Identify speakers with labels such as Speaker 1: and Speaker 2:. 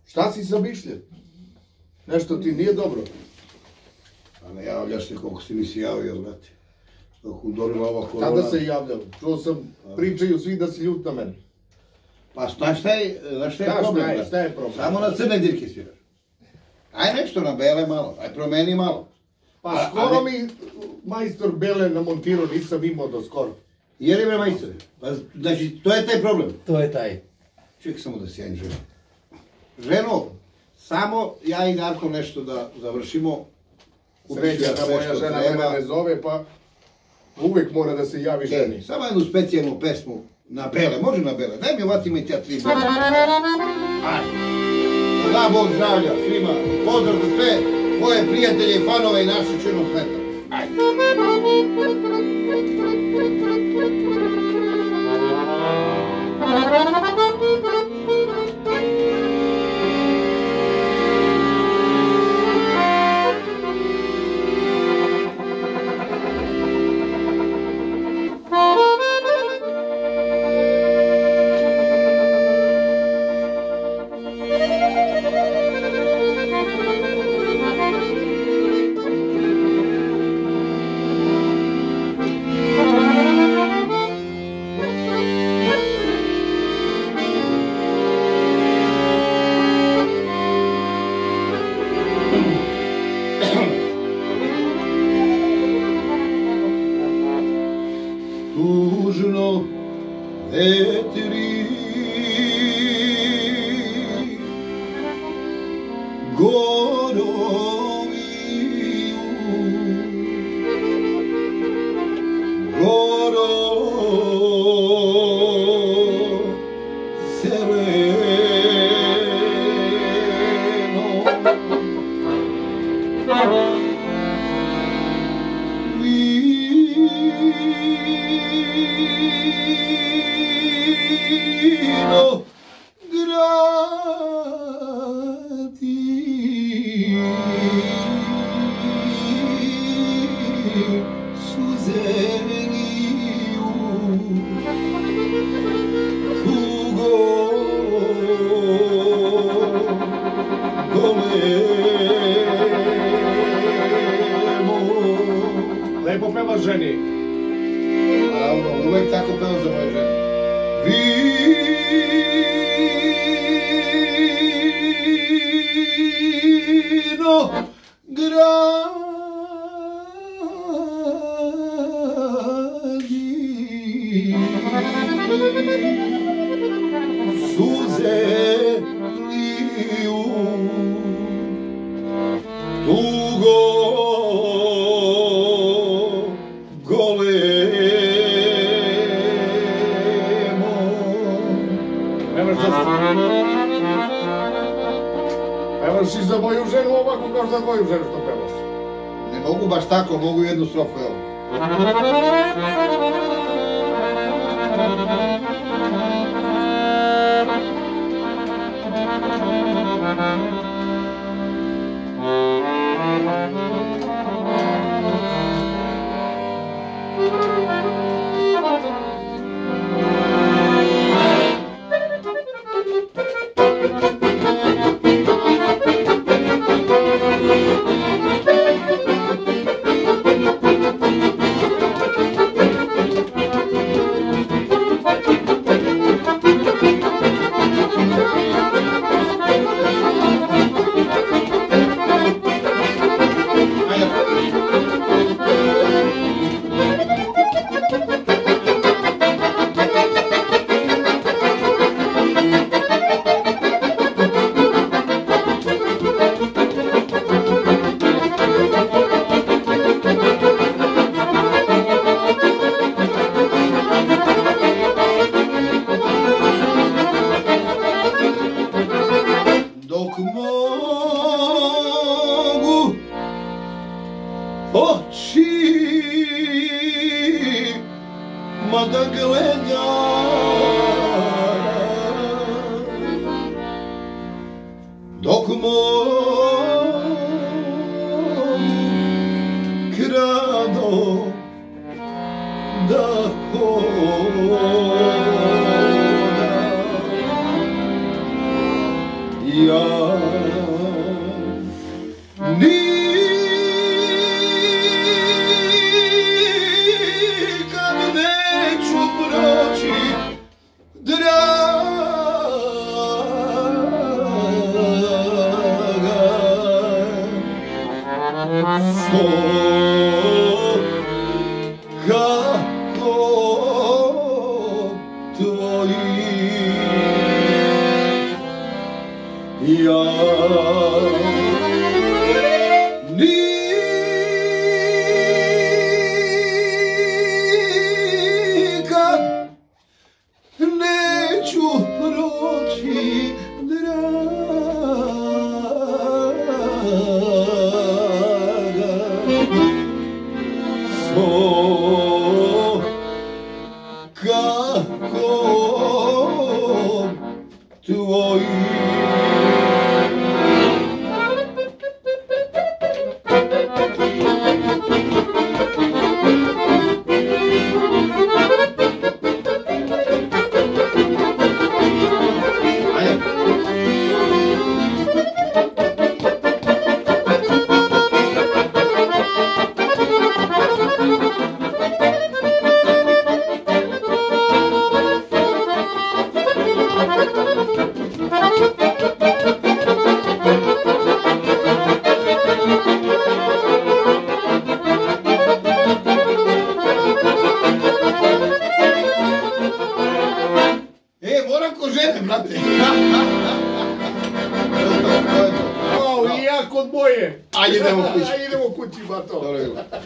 Speaker 1: Šta si zamišljen? Nešto ti nije dobro.
Speaker 2: A ne javljaš se koliko si nisi javio, znate. Dok udorila ova korona...
Speaker 1: Kada se javljam? Čuo sam, pričaju svi da si ljut na mene.
Speaker 2: Pa šta je problem?
Speaker 1: Šta je problem?
Speaker 2: Samo na crne dirke sviraš. Aj nešto na bele malo, aj promeni malo.
Speaker 1: Pa skoro mi majstor bele namontirao, nisam imao do skoro.
Speaker 2: Jer je bre majstore? Pa znači, to je taj problem.
Speaker 3: To je taj.
Speaker 2: Čekaj samo da sjajim ženu. Ženo, samo ja i Darko nešto da završimo.
Speaker 1: Sreća da moja žena mene ne zove, pa uvek mora da se javi ženi.
Speaker 2: Samo jednu specijalnu pesmu na bele, može na bele. Daj mi ovatima i tja 3 bele. Ajde. Da Bog zdravlja svima. Pozdrav za sve tvoje prijatelje i fanove i naše čirnog sveta. Ajde. Tužno vetri goroviju, goro zeleno, vino gradi suze liju, tugo golemo.
Speaker 1: Lepo pevaš ženi.
Speaker 2: Naravno, uvek tako pevam za moje žene. Vino gradi suze liju, tugo golemo.
Speaker 1: Pevaš i za moju ženu ovako kao za tvoju ženu što pevaš.
Speaker 2: Ne mogu baš tako, mogu jednu strofu, evo. Dok mogu očima da gledam, dok mogu krado da hodam, Ja nikad neću proći, kako tvoji ja nikad neću proći, kako tvoji. Moram ko žene, brate.
Speaker 1: Kao i ja kod moje.
Speaker 2: Ajde idemo kući.
Speaker 1: Idemo kući, bato.